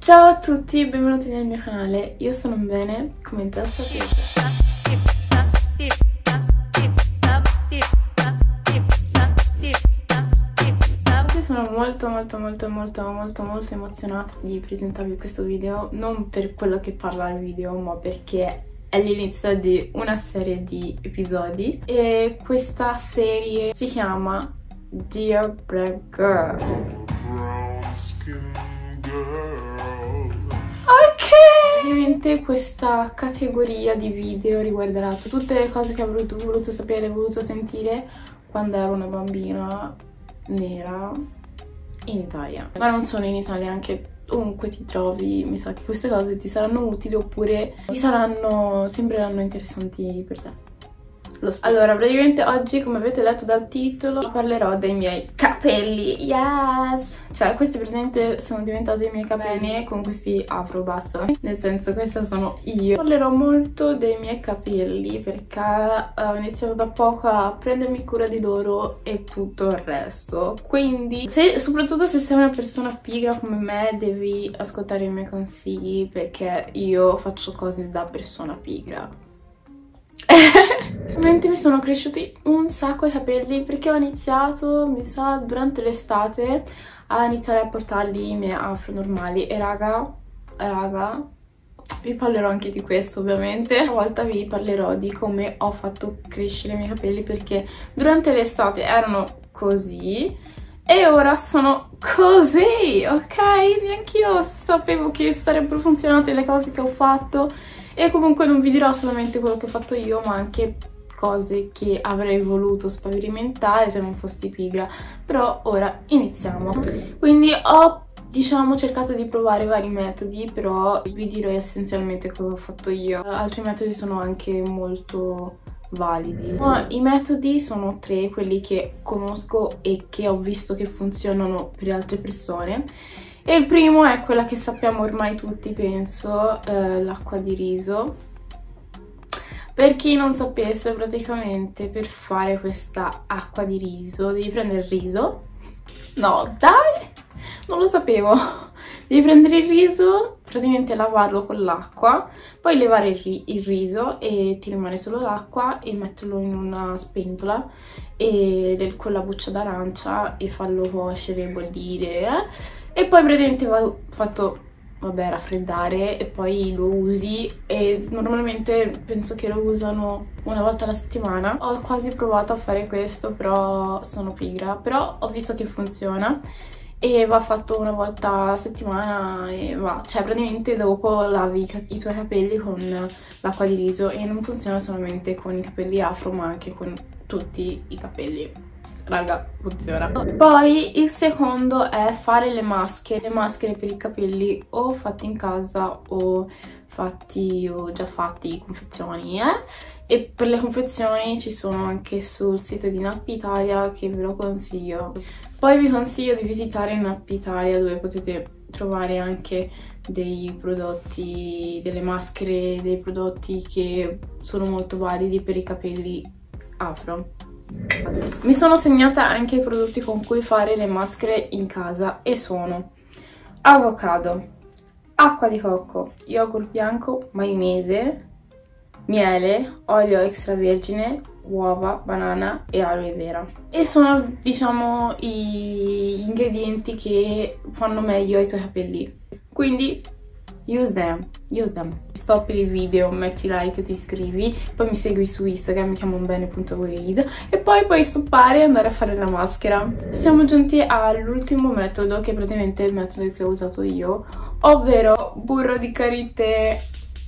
Ciao a tutti, benvenuti nel mio canale. Io sono bene, come già sapete. Sono molto emozionata di presentarvi questo video, non per quello che parla il video, ma perché è l'inizio di una serie di episodi e questa serie si chiama Dear Black Girl. Ok! Ovviamente questa categoria di video riguarderà tutte le cose che avrò voluto sapere, voluto sentire quando ero una bambina nera in Italia. Ma non solo in Italia, anche ovunque ti trovi, mi sa che queste cose ti saranno utili oppure sembreranno interessanti per te. Allora, praticamente oggi, come avete letto dal titolo, parlerò dei miei capelli. Yes! Cioè, questi praticamente sono diventati i miei capelli con questi afro, basta. Nel senso, questa sono io. Parlerò molto dei miei capelli perché ho iniziato da poco a prendermi cura di loro e tutto il resto. Quindi, soprattutto se sei una persona pigra come me, devi ascoltare i miei consigli perché io faccio cose da persona pigra. Ovviamente mi sono cresciuti un sacco i capelli perché ho iniziato, mi sa, durante l'estate a iniziare a portarli i miei afro normali e raga, vi parlerò anche di questo ovviamente. Una volta vi parlerò di come ho fatto crescere i miei capelli perché durante l'estate erano così e ora sono così, ok? Neanch'io sapevo che sarebbero funzionate le cose che ho fatto. E comunque non vi dirò solamente quello che ho fatto io, ma anche cose che avrei voluto sperimentare se non fossi pigra. Però ora iniziamo. Quindi ho, diciamo, cercato di provare vari metodi, però vi dirò essenzialmente cosa ho fatto io. Altri metodi sono anche molto validi. I metodi sono 3, quelli che conosco e che ho visto che funzionano per altre persone. E il primo è quella che sappiamo ormai tutti, penso, l'acqua di riso. Per chi non sapesse, praticamente per fare questa acqua di riso devi prendere il riso. No, dai! Non lo sapevo! Devi prendere il riso, praticamente lavarlo con l'acqua, poi levare il riso e ti rimane solo l'acqua e metterlo in una spentola con la buccia d'arancia e farlo cuocere, bollire, E poi praticamente va fatto, vabbè, raffreddare e poi lo usi e normalmente penso che lo usano una volta alla settimana. Ho quasi provato a fare questo, però sono pigra, però ho visto che funziona e va fatto una volta a settimana e va, cioè praticamente dopo lavi i tuoi capelli con l'acqua di riso e non funziona solamente con i capelli afro ma anche con tutti i capelli. Raga, funziona. Poi il secondo è fare le maschere per i capelli o fatti in casa o già fatti confezioni, E per le confezioni ci sono anche sul sito di Nappi Italia che ve lo consiglio. Poi vi consiglio di visitare Nappi Italia dove potete trovare anche dei prodotti, delle maschere, dei prodotti che sono molto validi per i capelli afro. Mi sono segnata anche i prodotti con cui fare le maschere in casa e sono avocado, acqua di cocco, yogurt bianco, maionese, miele, olio extravergine, uova, banana e aloe vera. E sono, diciamo, gli ingredienti che fanno meglio ai tuoi capelli. Quindi use them. Stoppi il video, metti like, ti iscrivi, poi mi segui su Instagram, mi chiamo bene.wade e poi puoi stoppare e andare a fare la maschera. Siamo giunti all'ultimo metodo, che è praticamente il metodo che ho usato io, ovvero burro di karité.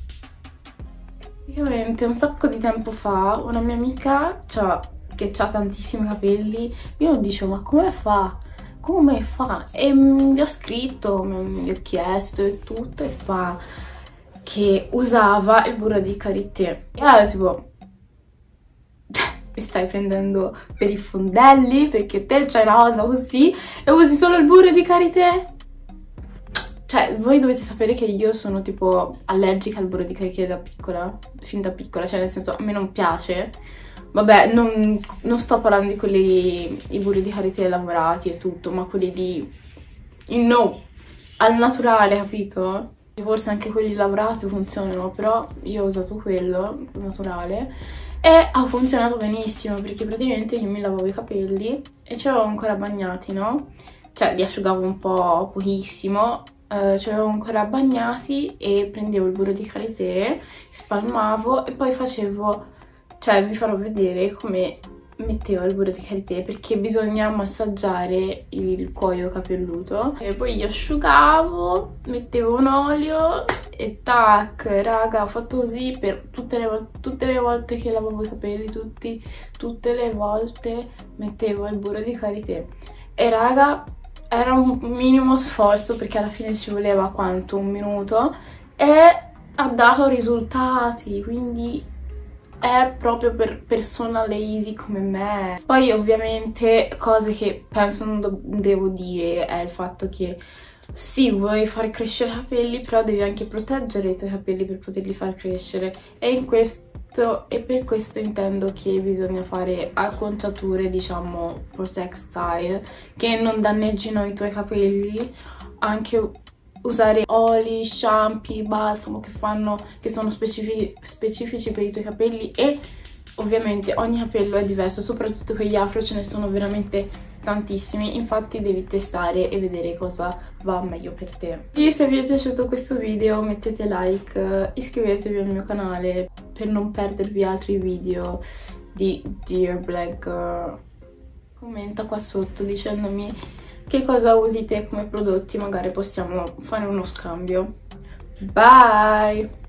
Praticamente un sacco di tempo fa una mia amica che ha tantissimi capelli, io dicevo ma come fa? Come fa? E gli ho scritto, gli ho chiesto e tutto e fa che usava il burro di karité. E allora tipo, mi stai prendendo per i fondelli perché te c'hai una cosa così e usi solo il burro di karité? Cioè, voi dovete sapere che io sono tipo allergica al burro di karité da piccola, fin da piccola, cioè nel senso a me non piace. Vabbè, non sto parlando di quelli, i burri di karité lavorati e tutto, ma quelli di, you know, al naturale, capito? Forse anche quelli lavorati funzionano, però io ho usato quello naturale e ha funzionato benissimo perché praticamente io mi lavavo i capelli e ce l'avevo ancora bagnati, no? Cioè li asciugavo un po' pochissimo, ce l'avevo ancora bagnati e prendevo il burro di karité, spalmavo e poi facevo, cioè vi farò vedere come mettevo il burro di karité perché bisogna massaggiare il cuoio capelluto e poi io asciugavo, mettevo un olio e tac, raga, ho fatto così per tutte le volte che lavavo i capelli, tutte le volte mettevo il burro di karité e raga era un minimo sforzo perché alla fine ci voleva quanto? Un minuto e ha dato risultati, quindi è proprio per persone lazy come me. Poi ovviamente cose che penso non devo dire è il fatto che sì, vuoi far crescere i capelli, però devi anche proteggere i tuoi capelli per poterli far crescere e per questo intendo che bisogna fare acconciature, diciamo, protect style, che non danneggino i tuoi capelli, anche usare oli, shampoo, balsamo che sono specifici per i tuoi capelli e ovviamente ogni capello è diverso, soprattutto per gli afro ce ne sono veramente tantissimi, infatti devi testare e vedere cosa va meglio per te. E se vi è piaciuto questo video mettete like, iscrivetevi al mio canale per non perdervi altri video di Dear Black Girl. Commenta qua sotto dicendomi che cosa usi te come prodotti, magari possiamo fare uno scambio. Bye!